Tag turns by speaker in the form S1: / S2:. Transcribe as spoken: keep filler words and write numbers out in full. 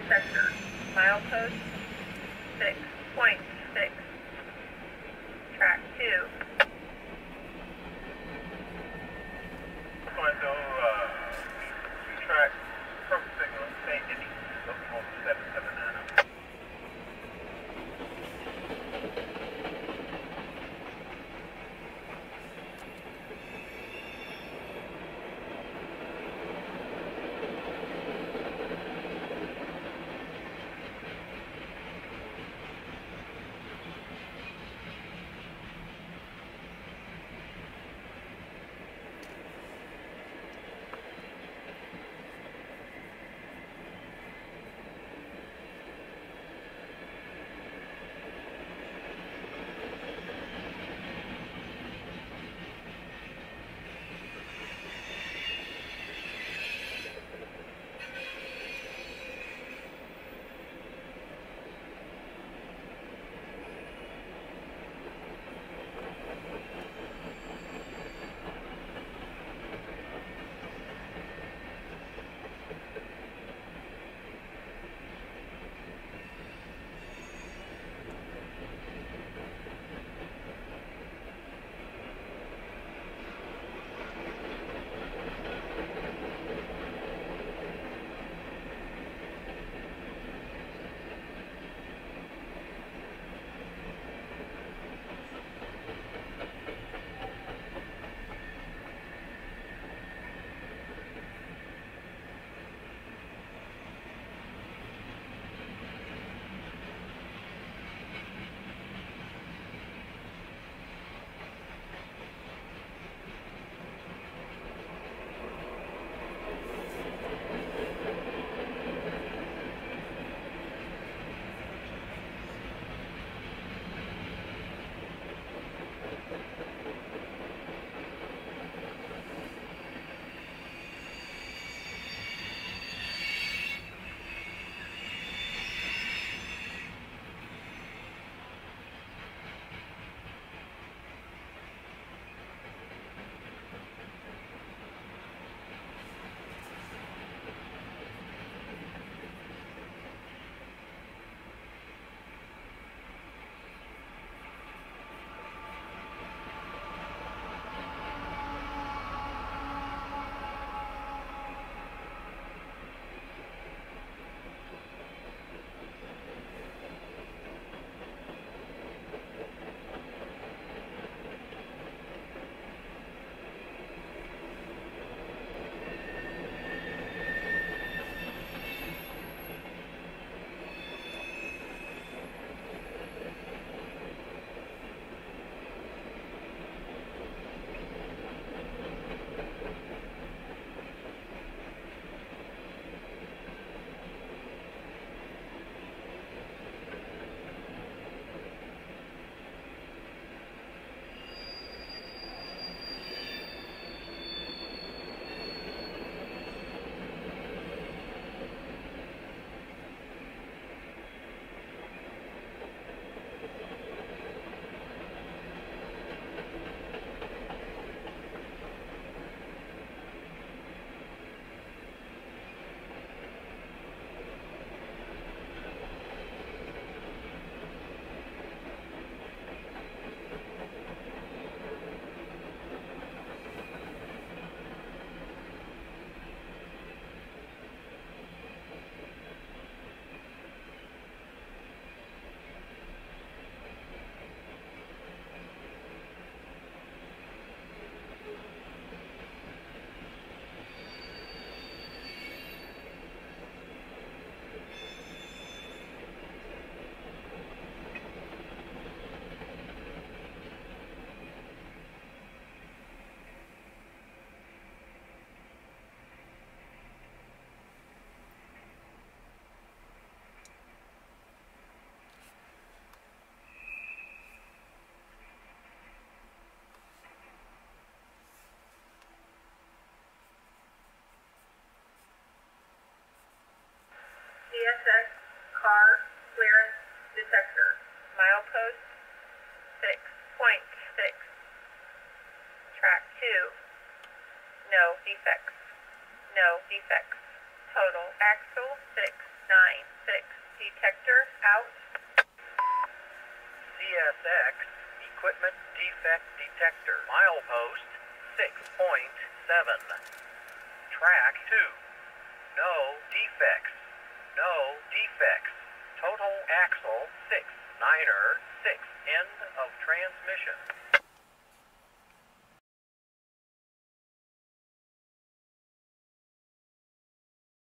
S1: detector. Milepost six point six. Track two.
S2: Commando, uh, we track from signal Saint Denis, locomotive seven seven nine.
S1: C S X car clearance detector. Milepost six point six. Track two. No defects. No defects. Total axle six nine. six. Detector out.
S3: C S X Equipment Defect Detector. Milepost six point seven. Track two. No defects. No defects. Total axle six. Niner six. End of transmission.